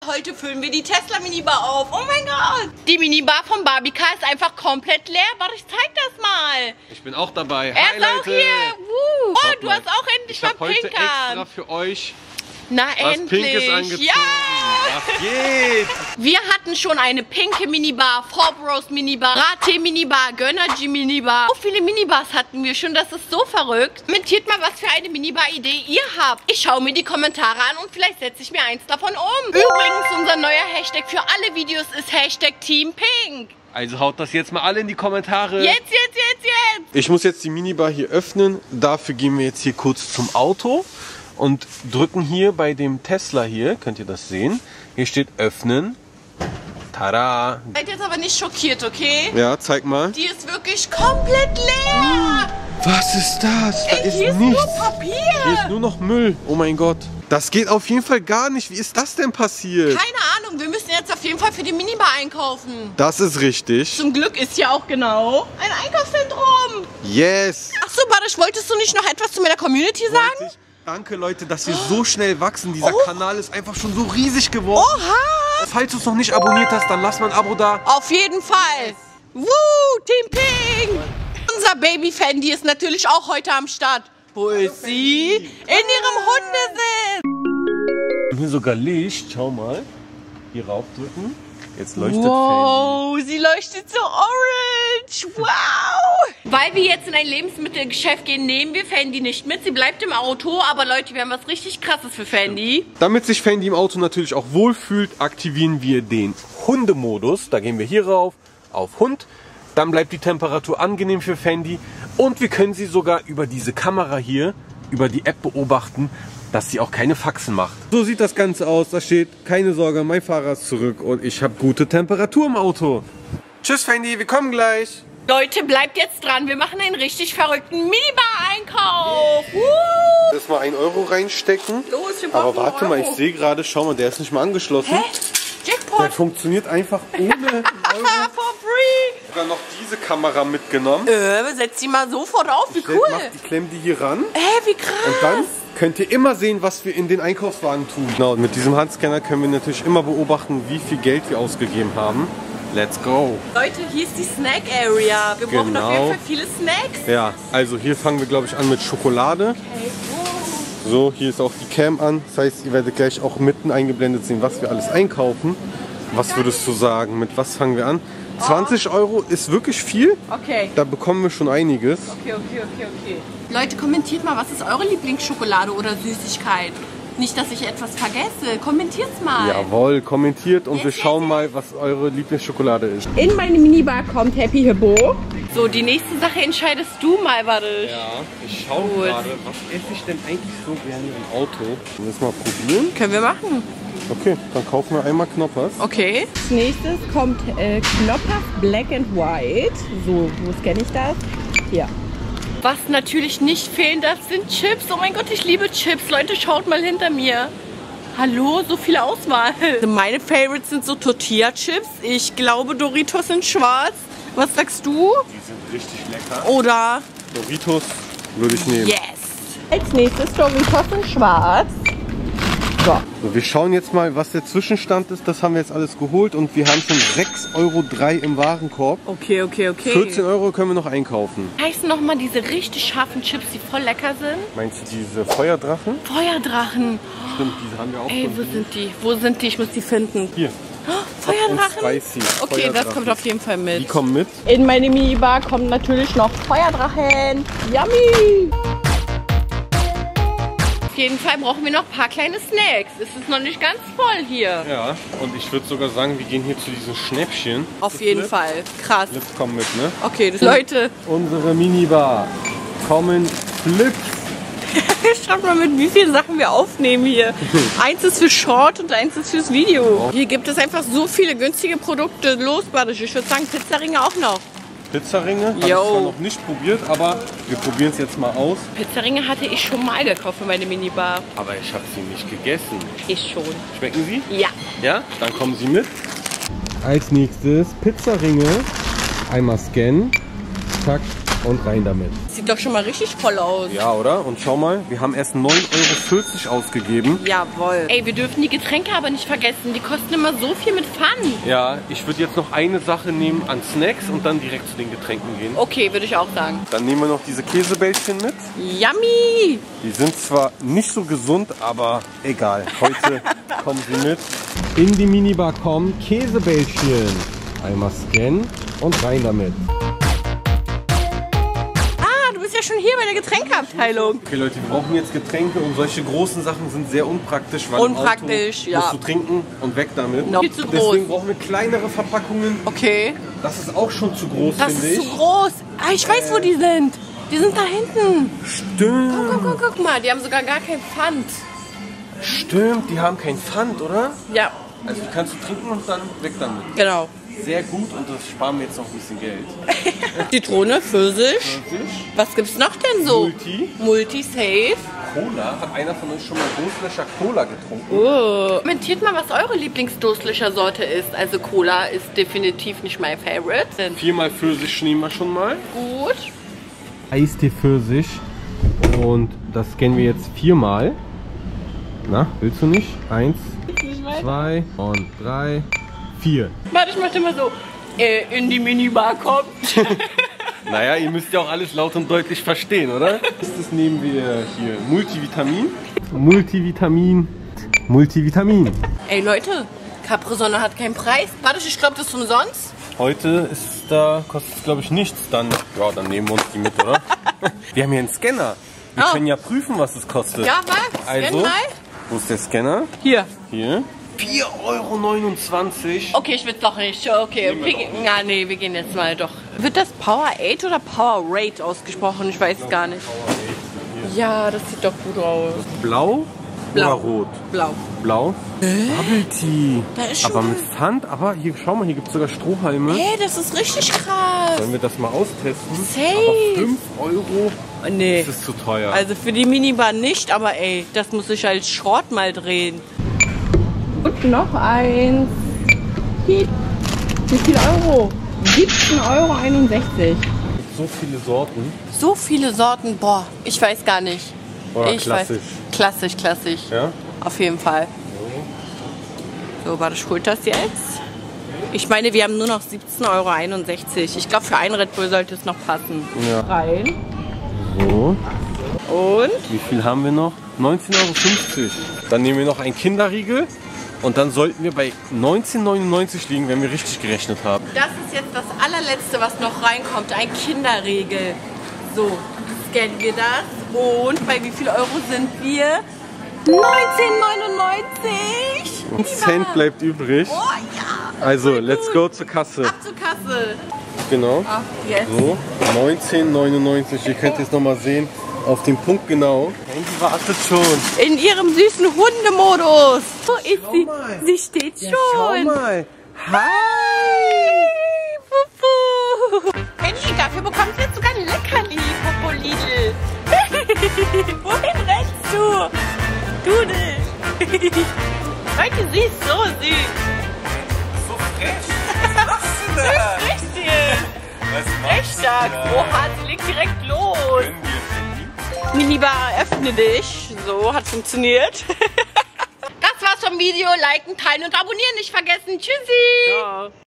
heute füllen wir die Tesla Minibar auf. Oh mein Gott. Die Minibar von Barbika ist einfach komplett leer. Warte, ich zeig das mal. Ich bin auch dabei. Er ist auch hier. Oh, du hast auch endlich mal Pink heute an. extra für euch Na was endlich. Pinkes angezogen. Ja. Was geht? Wir hatten schon eine pinke Minibar, Forbros Minibar, Rate Minibar, Gönnergy Minibar. So viele Minibars hatten wir schon, das ist so verrückt. Kommentiert mal, was für eine Minibar-Idee ihr habt. Ich schaue mir die Kommentare an und vielleicht setze ich mir eins davon um. Übrigens, unser neuer Hashtag für alle Videos ist Hashtag Team Pink. Also haut das jetzt mal alle in die Kommentare. Jetzt. Ich muss jetzt die Minibar hier öffnen. Dafür gehen wir jetzt hier kurz zum Auto und drücken hier bei dem Tesla hier, könnt ihr das sehen? Hier steht öffnen. Tada! Seid jetzt aber nicht schockiert, okay? Ja, zeig mal. Die ist wirklich komplett leer. Was ist das? Da ist hier ist nichts. nur Papier. Hier ist nur noch Müll. Oh mein Gott. Das geht auf jeden Fall gar nicht. Wie ist das denn passiert? Keine Ahnung, wir müssen jetzt auf jeden Fall für die Minibar einkaufen. Das ist richtig. Zum Glück ist hier auch genau ein Einkaufszentrum. Yes. Ach so, Barisch, wolltest du nicht noch etwas zu meiner Community sagen? Danke Leute, dass wir so schnell wachsen. Dieser Kanal ist einfach schon so riesig geworden. Oha! Falls du es noch nicht abonniert hast, dann lass mal ein Abo da. Auf jeden Fall. Woo, Team Pink. Unser Baby Fendi ist natürlich auch heute am Start. Wo ist sie? In ihrem Hundesitz. Hier sogar Licht, schau mal. Hier raufdrücken. Jetzt leuchtet Wow, sie leuchtet so orange. Wow. Weil wir jetzt in ein Lebensmittelgeschäft gehen, nehmen wir Fendi nicht mit. Sie bleibt im Auto. Aber Leute, wir haben was richtig Krasses für Fendi. Damit sich Fendi im Auto natürlich auch wohlfühlt, aktivieren wir den Hundemodus. Da gehen wir hier rauf, auf Hund. Dann bleibt die Temperatur angenehm für Fendi. Und wir können sie sogar über diese Kamera hier, über die App beobachten, dass sie auch keine Faxen macht. So sieht das Ganze aus. Da steht, keine Sorge, mein Fahrer ist zurück und ich habe gute Temperatur im Auto. Tschüss Fendi, wir kommen gleich. Leute, bleibt jetzt dran. Wir machen einen richtig verrückten Minibar-Einkauf. Lass mal 1 Euro reinstecken. Los, wir Aber brauchen warte mal, ich Euro. sehe gerade, schau mal, der ist nicht mal angeschlossen. Hä? Der Jackpot. funktioniert einfach ohne 1 Euro. For free. Sogar noch diese Kamera mitgenommen. Setz die mal sofort auf. Wie cool. Ich klemm die hier ran. Wie krass. Und dann könnt ihr immer sehen, was wir in den Einkaufswagen tun. Genau, und mit diesem Handscanner können wir natürlich immer beobachten, wie viel Geld wir ausgegeben haben. Let's go. Leute, hier ist die Snack Area. Wir brauchen auf jeden Fall viele Snacks. Ja, also hier fangen wir, glaube ich, an mit Schokolade. Okay. So, hier ist auch die Cam an. Das heißt, ihr werdet gleich auch mitten eingeblendet sehen, was wir alles einkaufen. Was würdest du sagen? Mit was fangen wir an? 20 Euro ist wirklich viel. Okay. Da bekommen wir schon einiges. Okay. Leute, kommentiert mal, was ist eure Lieblingsschokolade oder Süßigkeit? Nicht, dass ich etwas vergesse. Kommentiert's mal. Jawohl, kommentiert und wir schauen mal, was eure Lieblingsschokolade ist. In meine Minibar kommt Happy Hippo. So, die nächste Sache entscheidest du mal, Barisch. Ja, ich schaue gerade, was esse ich denn eigentlich so gerne im Auto? Wollen wir es mal probieren? Können wir machen. Okay, dann kaufen wir einmal Knoppers. Okay. Als nächstes kommt Knoppers Black and White. So, wo scanne ich das? Hier. Was natürlich nicht fehlen darf, sind Chips. Oh mein Gott, ich liebe Chips. Leute, schaut mal hinter mir. Hallo, so viel Auswahl. Meine Favorites sind so Tortilla-Chips. Ich glaube, Doritos sind schwarz. Was sagst du? Die sind richtig lecker. Oder? Doritos würde ich nehmen. Yes. Als nächstes Doritos in schwarz. So, wir schauen jetzt mal, was der Zwischenstand ist. Das haben wir jetzt alles geholt und wir haben schon 6,03 Euro im Warenkorb. Okay. 14 Euro können wir noch einkaufen. Heißen nochmal diese richtig scharfen Chips, die voll lecker sind? Meinst du diese Feuerdrachen? Feuerdrachen. Stimmt, diese haben wir auch. Ey, wo sind die? Wo sind die? Ich muss die finden. Hier. Oh, Feuerdrachen? Spicy. Okay, Feuerdrachen. das kommt auf jeden Fall mit. Die kommen mit. In meine Minibar kommen natürlich noch Feuerdrachen. Yummy! Auf jeden Fall brauchen wir noch ein paar kleine Snacks. Es ist noch nicht ganz voll hier. Ja, und ich würde sogar sagen, wir gehen hier zu diesen Schnäppchen. Auf jeden Fall. Krass. Flips kommen mit, ne? Okay, Leute. Unsere Minibar kommen Flips. Schaut mal, mit wie vielen Sachen wir aufnehmen hier. Eins ist für Short und eins ist fürs Video. Hier gibt es einfach so viele günstige Produkte. Los, Badisch. Ich würde sagen, Pizzaringe auch noch. Pizzaringe habe ich zwar noch nicht probiert, aber wir probieren es jetzt mal aus. Pizzaringe hatte ich schon mal gekauft für meine Minibar. Aber ich habe sie nicht gegessen. Ich schon. Schmecken sie? Ja. Ja? Dann kommen sie mit. Als nächstes Pizzaringe. Einmal scannen. Zack. und rein damit. Sieht doch schon mal richtig voll aus. Ja, oder? Und schau mal, wir haben erst 9,40 € ausgegeben. Jawohl. Ey, wir dürfen die Getränke aber nicht vergessen. Die kosten immer so viel mit Pfand. Ja, ich würde jetzt noch eine Sache nehmen an Snacks und dann direkt zu den Getränken gehen. Okay, würde ich auch sagen. Dann nehmen wir noch diese Käsebällchen mit. Yummy! Die sind zwar nicht so gesund, aber egal. Heute kommen sie mit. In die Minibar kommen Käsebällchen. Einmal scannen und rein damit. Ah, du bist ja schon hier bei der Getränkeabteilung. Okay Leute, wir brauchen jetzt Getränke und solche großen Sachen sind sehr unpraktisch, weil Unpraktisch, im Auto ja. musst du trinken und weg damit. Noch viel zu groß. Deswegen brauchen wir kleinere Verpackungen. Okay. Das ist auch schon zu groß, Das finde ist ich. zu groß. Ah, ich weiß, wo die sind. Die sind da hinten. Stimmt. Guck mal, die haben sogar gar kein Pfand. Stimmt, die haben kein Pfand, oder? Ja, Also die kannst du trinken und dann weg damit. genau. Sehr gut und das sparen wir jetzt noch ein bisschen Geld. Zitrone, Pfirsich. Was gibt's noch denn so? Multi-Safe. Cola. Hat einer von euch schon mal Durstlöscher Cola getrunken? Oh. Kommentiert mal, was eure Lieblingsdurstlöscher-Sorte ist. Also Cola ist definitiv nicht mein Favorite. 4-mal Pfirsich nehmen wir schon mal. Gut. Eistee Pfirsich. Und das scannen wir jetzt 4-mal. Na, willst du nicht? 1, 2 und 3, 4. Warte, ich mach dir mal so. In die Minibar kommt. Naja, ihr müsst ja auch alles laut und deutlich verstehen, oder? Das nehmen wir hier Multivitamin. Ey Leute, Capri-Sonne hat keinen Preis. Warte, ich glaube, das ist umsonst. Heute kostet es glaube ich nichts. Dann nehmen wir uns die mit, oder? Wir haben hier einen Scanner. Wir können ja prüfen, was es kostet. Ja, was? Also, wo ist der Scanner? Hier. Hier. 4,29 €. Okay, ich will doch nicht. Okay, wir gehen jetzt mal doch. Wird das Powerade oder Powerade ausgesprochen? Ich weiß gar nicht. Ja, das sieht doch gut aus. Blau, oder rot? Blau. Blau. Bubble Tea. Da ist Aber schon mit Pfand. Aber hier, schau mal, hier gibt es sogar Strohhalme. Hey, das ist richtig krass. Sollen wir das mal austesten? Safe. Aber 5 €? Nee. Das ist zu teuer. Also für die Minibar nicht, aber ey, das muss ich als Short mal drehen. Und noch eins. Wie viel Euro? 17,61 €. So viele Sorten. So viele Sorten, boah, ich weiß gar nicht. Oder ich klassisch. Weiß. Klassisch. Ja? Auf jeden Fall. So, warte, ich hol das jetzt. Ich meine, wir haben nur noch 17,61 €. Ich glaube, für einen Red Bull sollte es noch passen. Ja. Rein. So. Und? Wie viel haben wir noch? 19,50 €. Dann nehmen wir noch einen Kinderriegel. Und dann sollten wir bei 19,99 € liegen, wenn wir richtig gerechnet haben. Das ist jetzt das allerletzte, was noch reinkommt. Ein Kinderriegel. So, scannen wir das. Und bei wie viel Euro sind wir? 19,99 €. Ein Cent bleibt übrig. Oh ja. Also, voll let's gut. go zur Kasse. Ab zur Kasse. Genau. Ach, jetzt. So, 19,99 €. Ihr könnt es nochmal sehen. Auf den Punkt genau. Handy wartet schon. In ihrem süßen Hundemodus. Wo ist sie? mal. Sie steht schon. Schau mal. Hi. Pupu. Henny, dafür bekommst du jetzt sogar ein Leckerli, Popo Lidl. Wohin rennst du? Dudel. Leute, sie ist so süß. So frech. Was machst du da? Richtig. Was Rechtstark. Oha, sie legt direkt los. Minibar, öffne dich. So, hat funktioniert. Das war's vom Video. Liken, teilen und abonnieren nicht vergessen. Tschüssi. Ciao.